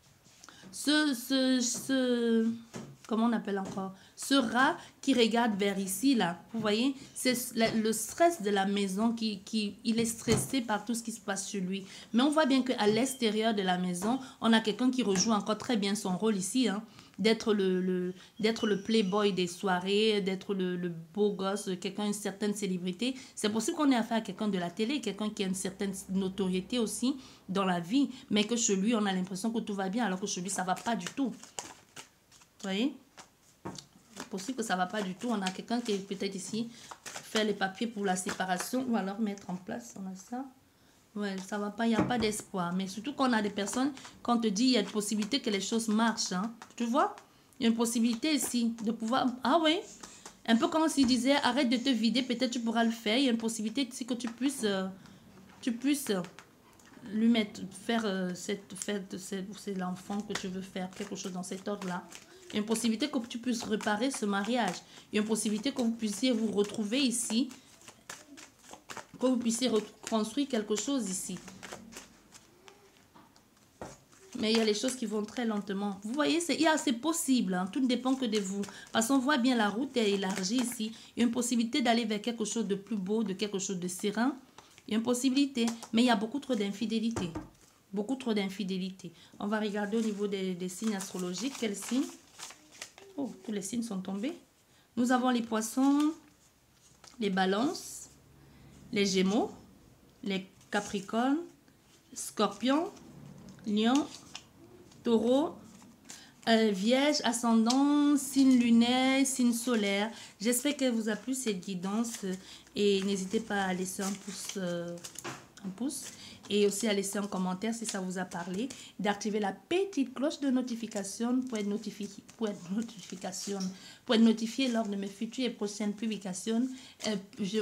[SPEAKER 1] comment on appelle encore, ce rat qui regarde vers ici là, vous voyez, c'est le stress de la maison il est stressé par tout ce qui se passe sur lui. Mais on voit bien qu'à l'extérieur de la maison, on a quelqu'un qui rejoue encore très bien son rôle ici, hein, d'être le playboy des soirées, d'être le beau gosse, quelqu'un, une certaine célébrité. C'est possible qu'on ait affaire à quelqu'un de la télé, quelqu'un qui a une certaine notoriété aussi dans la vie, mais que chez lui, on a l'impression que tout va bien, alors que chez lui, ça ne va pas du tout. Vous voyez? C'est possible que ça ne va pas du tout. On a quelqu'un qui est peut-être ici, faire les papiers pour la séparation, ou alors mettre en place, on a ça. Ouais, ça va pas, il n'y a pas d'espoir. Mais surtout qu'on a des personnes, quand on te dit, il y a une possibilité que les choses marchent. Hein. Tu vois? Il y a une possibilité ici de pouvoir... Ah oui? Un peu comme s'il disait, arrête de te vider, peut-être tu pourras le faire. Il y a une possibilité ici que tu puisses lui mettre, faire c'est l'enfant que tu veux faire, quelque chose dans cet ordre-là. Il y a une possibilité que tu puisses réparer ce mariage. Il y a une possibilité que vous puissiez vous retrouver ici, que vous puissiez reconstruire quelque chose ici. Mais il y a les choses qui vont très lentement. Vous voyez, c'est possible. Hein, tout ne dépend que de vous. Parce qu'on voit bien la route est élargie ici. Il y a une possibilité d'aller vers quelque chose de plus beau, de quelque chose de serein. Il y a une possibilité. Mais il y a beaucoup trop d'infidélité. Beaucoup trop d'infidélité. On va regarder au niveau des signes astrologiques. Quels signes? Oh, tous les signes sont tombés. Nous avons les poissons, les balances, les gémeaux, les capricornes, scorpions, lion, taureau, vierge, ascendant, signe lunaire, signe solaire. J'espère qu'elle vous a plu cette guidance et n'hésitez pas à laisser un pouce et aussi à laisser un commentaire si ça vous a parlé, d'activer la petite cloche de notification pour être notifié lors de mes futures et prochaines publications. Je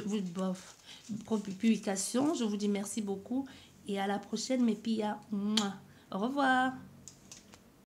[SPEAKER 1] vous dis merci beaucoup et à la prochaine mes pillas. Au revoir.